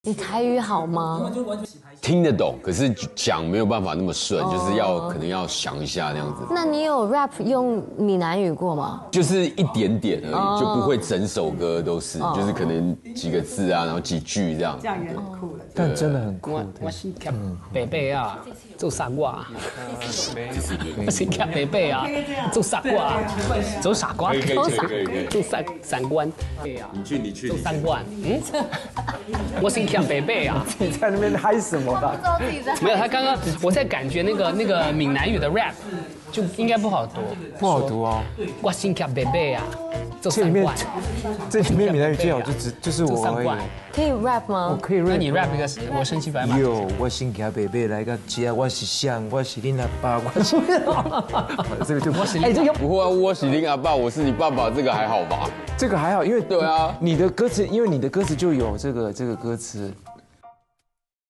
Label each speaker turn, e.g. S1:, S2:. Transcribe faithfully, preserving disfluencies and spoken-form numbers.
S1: 你台语好吗？
S2: 听得懂，可是讲没有办法那么顺，就是要可能要想一下那样子。
S1: 那你有 rap 用闽南语过吗？
S2: 就是一点点而已，就不会整首歌都是，就是可能几个字啊，然后几句这样。
S3: 这样也很酷了。
S4: 但真的很酷。
S5: 我我是夹白白啊，做傻瓜。我是夹白白啊，做傻瓜，做傻瓜，
S2: 可以可以可以可以可以。
S5: 做三三观。
S2: 你去你去。
S5: 做三观，嗯。我是夹白白啊。
S4: 你在那边嗨什么的？
S5: 没有，他刚刚我在感觉那个那个闽南语的 rap 就应该不好读，
S4: 不好读哦。
S5: 我心卡贝贝啊，做
S4: 这里面
S5: 三观，
S4: 这里面闽南语最好就只就是我而已。
S1: 可以 rap 吗？
S4: 我可以 rap。
S5: 那你 rap 一个我身骑白马。
S4: 有，我心卡贝贝来个家，我是想，我是你阿爸，我是。这个就我是哎，这个
S2: 不会啊，我是林阿爸，我是你爸爸，这个还好吧？
S4: 这个还好，因为
S2: 对啊，
S4: 你的歌词，因为你的歌词就有这个这个歌词。